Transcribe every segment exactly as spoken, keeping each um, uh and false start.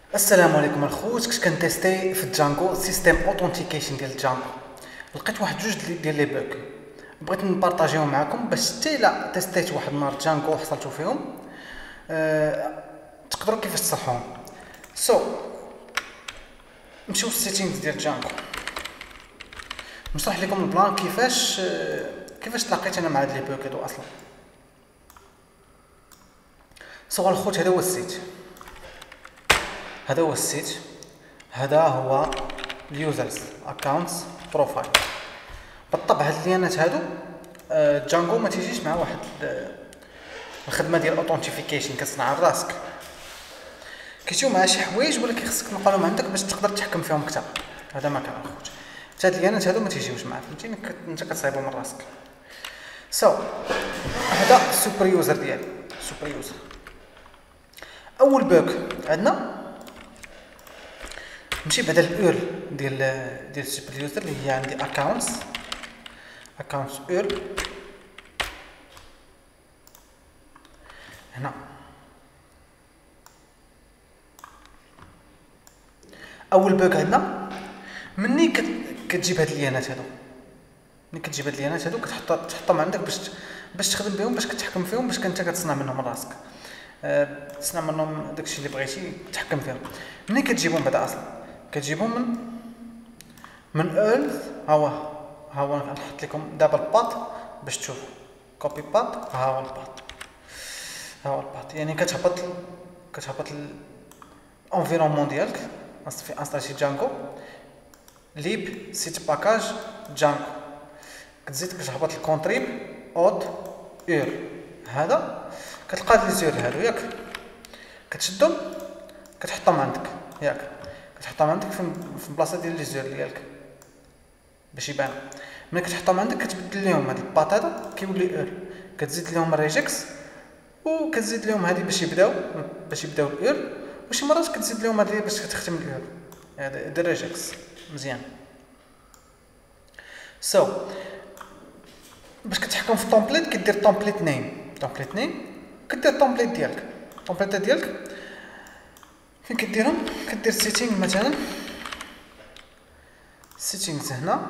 السلام عليكم الخوت. كنت كنتيستي في جانجو سيستيم اوثنتيكيشن ديال جانجو. لقيت واحد جوج ديال ديال لي بوك بغيت نبارطاجيهم معكم باش حتى الا تيستيت واحد النهار جانجو وحصلتوا فيهم أه تقدروا كيفاش تصلحوهم. سو so, نمشيو للسيتينغز ديال جانجو. نشرح لكم البلان كيفاش أه كيفاش تلاقيت انا مع هاد لي بوك هادو اصلا. سو so, الخوت هذا هو السيت، هذا هو السيت، هذا هو اليوزرز اكونتس بروفايل. بالطبع هاد الديانات هادو جانجو ما تيجيش مع واحد الخدمه ديال اوثنتيفيكيشن كتصنع راسك، كيجيو مع شي حوايج ولكن خصك تنقلهم عندك باش تقدر تحكم فيهم اكثر. هذا ما كان اخوت، هاد الديانات هادو ما تيجيوش معاك، فهمتيني، انت كتصايبهم من راسك. سو so, هذا السوبر يوزر ديالي، سوبر يوزر. اول بوك عندنا نمشي بعدا الاول ديال ديال السوبر يوزر اللي هي عندي اكونتس اكونتس اول. هنا اول بوك عندنا مني كتجيب هاد الليانات هادو، ملي كتجيب هاد الليانات هادو كتحط تحطهم عندك باش باش تخدم بهم، باش كتحكم فيهم، باش كنت كتصنع منهم راسك، أه تصنع منهم داكشي اللي بغيتي تحكم فيهم. مني كتجيبهم بعدا اصلا كتجيبهم من من اول. ها هو ها هو نحط لكم دابا الباط باش تشوفوا كوبي باط. ها هو الباط، ها هو الباط، يعني كتهبط كتهبط الانفيرونمون ديالك في انستاليشي جانجو ليب سيت باكاج جانجو، كتزيد كتهبط الكونتريب اود اور. هذا كتلقى هاد لي زير هادو ياك، كتشدهم كتحطهم عندك ياك، كتحطهم عندك في البلاصه ديال لي زير ديالك باش يبان. ملي كتحطهم عندك كتبدل لهم هاد الباط هذا كيولي اور، كتزيد لهم الريجكس وكتزيد لهم هذه باش يبداو باش يبداو الاور، وشي مرات كتزيد لهم هذه باش تختم الاور. هذا دير ريجكس مزيان. سو so, باش كتحكم في التومبليت كدير تومبليت نيم، تومبليت نيم كدير التومبليت ديالك، التومبليت ديالك فين كديرهم؟ كدير سيتينغ مثلا، سيتينغز هنا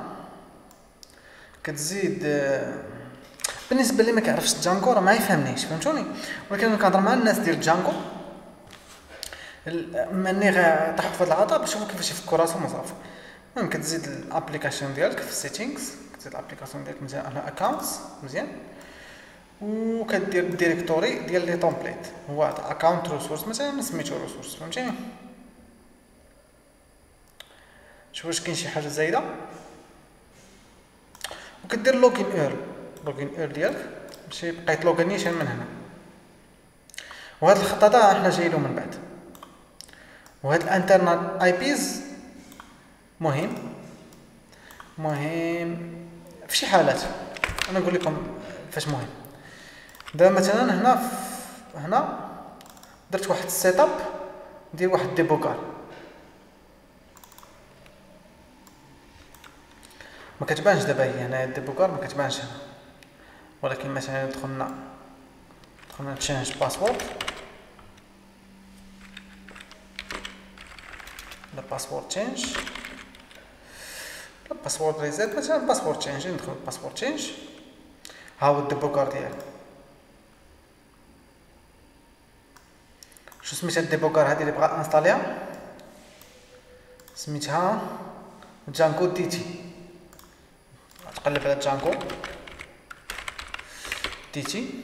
كتزيد. بالنسبه لي ما كيعرفش جانجو راه ما يفهمنيش، فهمتوني، ولكن انا كنهضر مع الناس ديال جانجو ماني غيطيحوا في هذا العطاء باش يشوفوا كيفاش يفكوا راسهم وصافي. المهم كتزيد الابليكاسيون ديالك في السيتينغز، كتزيد الابليكاسيون ديالك مزيان على اكونتس مزيان، وكدير الديريكتوري ديال لي تومبليت، هو اكونت ريسورس مثلا سميتو ريسورس، فهمتيني. شوف واش كاين شي حاجه زايده، وكدير لوغين اور، لوغين اور ديالك ماشي بقيت لوغينيشن من هنا. وهذا الخط هذا احنا جايينو من بعد. وهاد الانترنال اي بيز مهم مهم في شي حالات، انا نقول لكم فاش مهم. دابا مثلا هنا هنا درت واحد السيت اب ديال واحد ديبوكار، ما كتبانش دابا هي هنا الديبوكار ما كتبانش هنا، ولكن مثلا دخلنا دخلنا تشينج باسورد، لا باسورد تشينج، لا باسورد ريزيت مثلا باسورد تشينج، ندخل باسورد تشينج. ها هو الديبوكار ديالي. شو سميت هاد الديبوكار هادي اللي بغا انستاليها؟ سميتها جانجو دي تي. تقلب على جانجو دي تي،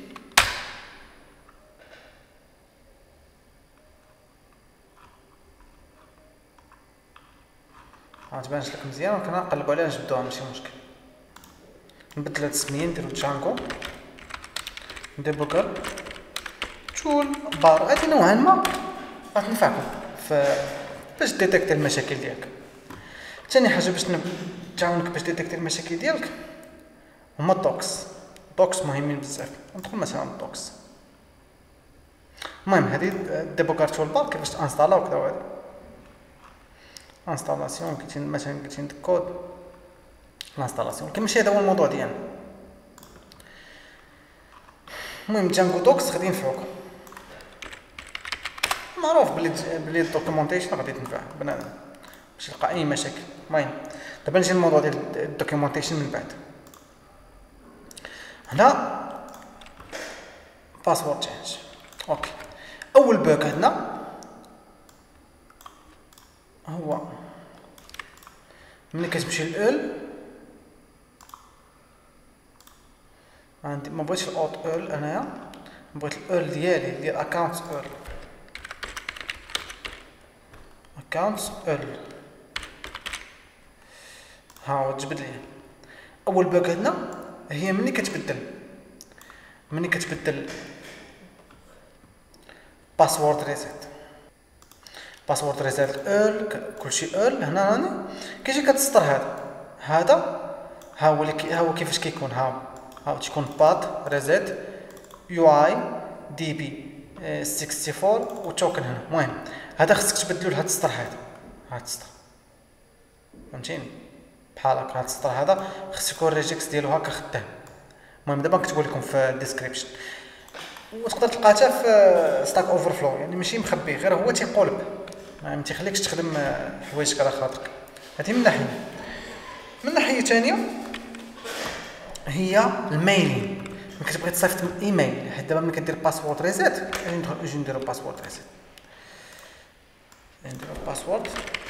ما تبانش لك مزيان ولكن نقلبوا عليها نجبدوها ماشي مشكل. نبدل هاد السميه نديرو جانجو ديبوكر تول بار. هادي نوعا ما غتنفعكم في باش ديتيكتي المشاكل ديالك. ثاني حاجه باش تعاونك باش ديتيكتي المشاكل ديالك هما الدوكس. الدوكس مهمين بزاف، ندخل مثلا الدوكس. المهم هذه ديبوكار تول بار كيفاش تانستالا وكذا، وهذا انستالاسيون كي مثلا قلت عندك كود الانستالاسيون، ولكن ماشي هذا هو الموضوع ديالنا. المهم جانجو دوكس غادي ينفعوكم، معروف بلي بلي الدوكيومونتيشن غادي تنفع بنادم باش يلقى اي مشاكل. المهم دابا نجي للموضوع ديال الدوكيومونتيشن من بعد. هنا باسورد تشينج. اوكي اول بوك عندنا هو ملي كتمشي لل عندي ما بغيتش الاوت ال انايا، بغيت ال ديالي ديال اكونت ال اكونت ال ها هو تجبد لي. اول بوك عندنا هي ملي كتبدل ملي كتبدل باسورد ريسيت باسورد ريسيت ال كلشي ال. هنا راني كيجي كتسطر هذا هذا ها هو اللي ها هو كيفاش كيكون. ها ها تيكون بات ريسيت يو اي دي بي أربعة وستين وتوكن هنا. المهم هذا خصك تبدلو لهاد السطر هذا هاد السطر فهمتيني بحال هكا. هاد السطر هذا خص يكون الريجكس ديالو هكا خدام. المهم دابا كنكتبو لكم في الديسكريبشن وتقدر تلقاها حتى في ستاك اوفر فلو، يعني ماشي مخبي غير هو تيقولب ما تيخليكش تخدم حوايجك على خاطرك. هذه من ناحيه. من ناحيه ثانيه هي الميلين. ملي كتبغي تصيفط ايميل حيت دابا ملي كدير باسورد ريسيت اجي ندخل اجي نديرو باسورد ريسيت نديرو باسورد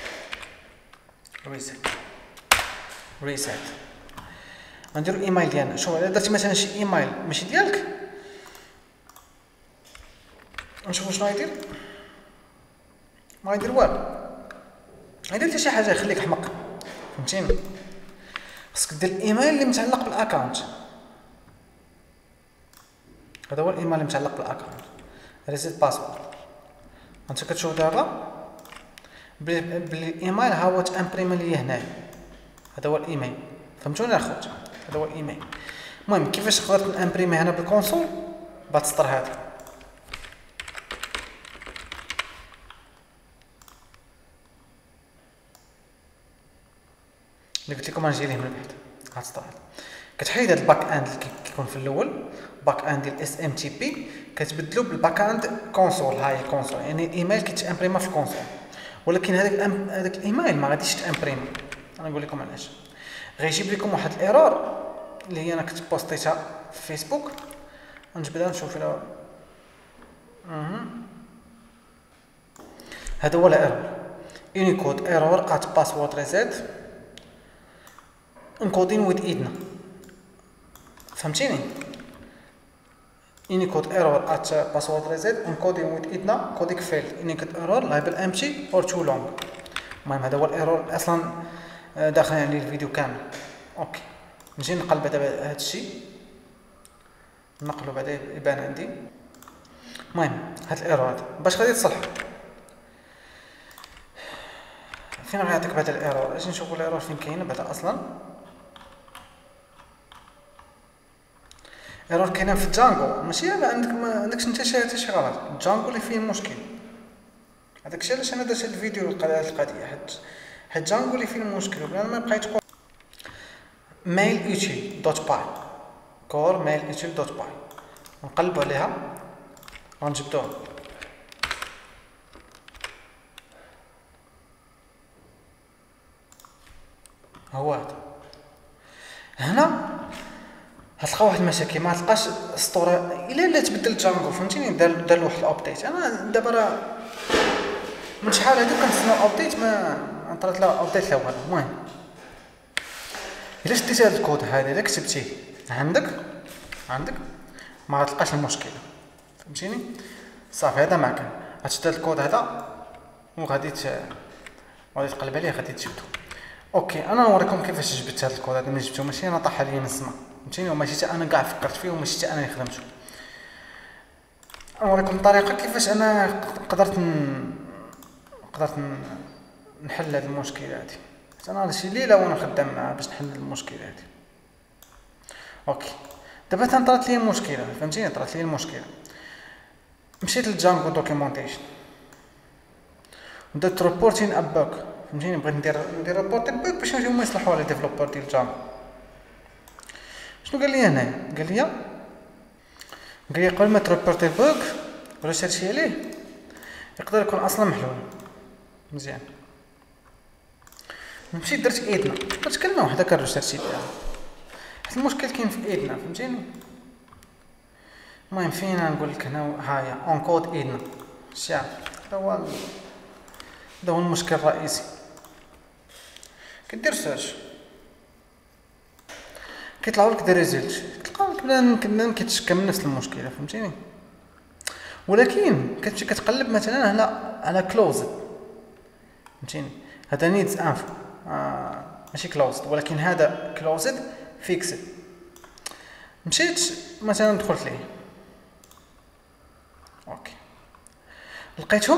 ريسيت ريسيت غنديرو ايميل ديالنا. شوف الا درتي مثلا شي ايميل ماشي ديالك نشوفو شنو غيدير. ما غيدير والو، غيدير حتى شي حاجه يخليك حمق فهمتيني. خصك دير الايميل اللي متعلق بالاكونت. هذا هو الايميل اللي متعلق بالاكونت ريسيت باسورد. انت كتشوف دابا بلي بلي الايميل ها هو تامبريمي ليا هنايا. هذا هو الايميل فهمتوني اخوت. هذا هو الايميل. المهم كيفاش قدرت نامبريمي هنا بالكونسول بهاد السطر هذا. اللي قلت لكم غنجي ليه من بعد هاد السطر هذا. كتحيد هاد الباك اند اللي كيكون في الاول باك اند ديال اس ام تي بي كتبدلو بالباك اند كونسول. هاي الكونسول يعني الايميل كيتامبريما في الكونسول، ولكن هذاك هذاك الايميل ما غاديش تامبريما. انا نقول لكم علاش. غيجيب لكم واحد الايرور اللي هي انا كنت بوستيتها في فيسبوك. غنجبدها نشوف الا اها هذا هو الايرور. يونيكود ايرور ات باسورد ريسيت انكودين ويز ايدنا فهمتيني. يونيكود ايرور ات باسورد ريسيت انكودين ويز ايدنا كوديك فيل يونيكود ايرور لايبل امتي اور تو لونج. المهم هذا هو الايرور اصلا داخل عليه الفيديو كامل. اوكي نجي نقلب دابا هذا الشيء نقلو بعدا يبان عندي. المهم هاد الايرور هذا باش غادي تصلحو فين غيعطيك بعدا الايرور. اجي نشوفو الايرور فين كاين بعدا. اصلا ايرور كاينه في جانجو ماشي عندك ما عندكش انت حتى شي غلط. جانجو اللي فيه المشكل. هذاك الشيء علاش انا درت هاد الفيديو لهاد القضيه حيت حيت جانجو اللي فيه المشكل. وبلا ما بقيت تقول ميل يوتيل دوت باي كور ميل يوتيل دوت باي نقلبوا عليها ونجبدوها. هو هذا. هنا غتلقى واحد المشاكل ما تلقاش اسطوره الا لا تبدل جانجو فهمتيني. دار دار واحد الابديت. انا دابا راه من شحال هادي كنتسنى الابديت ما طرات لا ابديت لا والو. المهم الا شديتي هذا الكود هذا الا كتبتيه عندك عندك ما غتلقاش المشكله فهمتيني. صافي هذا ما كان غتشد هذا الكود هذا وغادي غادي تقلب عليه غادي تجبدو. اوكي انا نوريكم كيفاش جبت هذا الكود هذا. ملي جبتو ماشي انا طاح عليا من السما فهمتيني وماشي حتى انا كاع فكرت فيه وماشي حتى انا اللي خدمته. نوريكم الطريقه كيفاش انا قدرت ن... قدرت ن... نحل هذه المشكله هذه. انا شي ليله وانا خدام معاه باش نحل المشكله هذه. اوكي دابا طرات لي المشكله فهمتيني. طرات لي المشكله مشيت للجانجو دوكيومونتيشن درت ريبورتين اب بوك فهمتيني. بغيت ندير ندير ريبورت بوك باش هما يصلحوا على ديفلوبر ديال جانجو. شنو قال لي هنايا؟ قال لي قال لي قبل ما تريبورتي البوك ولا سيرشي عليه يقدر يكون اصلا محلول. مزيان، مشيت درت ايدنا، درت كلمه واحده كالريسيرشي تاعها، حيت المشكل كاين في ايدنا، فهمتيني. المهم فينا نقول لك هنا هايا اون كود ايدنا الشعب، هذا هو هذا هو المشكل الرئيسي. كدير سيرش كيطلعوا لك دي ريزلت، تلقى لك بنادم كنن كيتشكى من نفس المشكله، فهمتيني. ولكن كتمشي كتقلب مثلا على على كلوزد، فهمتيني، هذا نيدز انفو آه ماشي كلوزد، ولكن هذا كلوزد فيكسد. مشيت مثلا دخلت ليه، اوكي لقيتهم،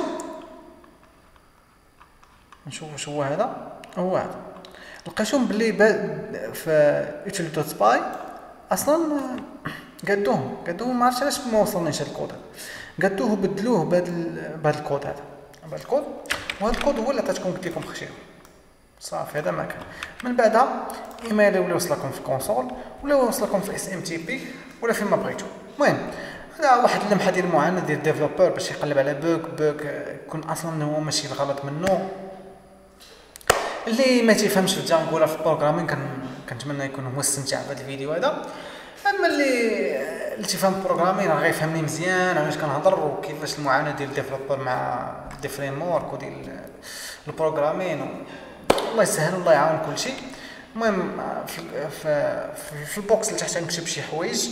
نشوف واش هو هذا، هو هذا لقيتهم بلي في يوتيوب دوت باي اصلا قادوهم قادوهم ما عرفتش علاش ما وصلنيش هاد الكود، قادوه بدلوه بهاد بهاد الكود هذا، بهاد الكود، وهاد الكود هو اللي عطاتكم قلت لكم خشيه صافي. هذا ما كان من بعدها ايميل ولا وصلكم في الكونسول ولا وصلكم في اس ام تي بي ولا فيما بغيتو. المهم هذا واحد اللمحه ديال المعاناه ديال الديفلوبر باش يقلب على بوك بوك يكون اصلا هو ماشي الغلط منه. اللي ما تيفهمش في جانجو ولا في البروغرامين كنتمنى يكون هو استمتع بهذا الفيديو هذا. اما اللي اللي تيفهم البروغرامين راه غيفهمني مزيان علاش كنهضر وكيفاش المعاناه ديال الديفلوبر مع دي فريم ورك وديال البروغرامين. الله يسهل الله يعاون كل شيء. المهم في في في البوكس اللي تحت نكتب شي حوايج،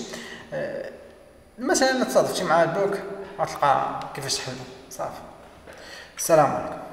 مثلا الا تصادفتي مع البوك غتلقى كيفاش تحلو صافي. السلام عليكم.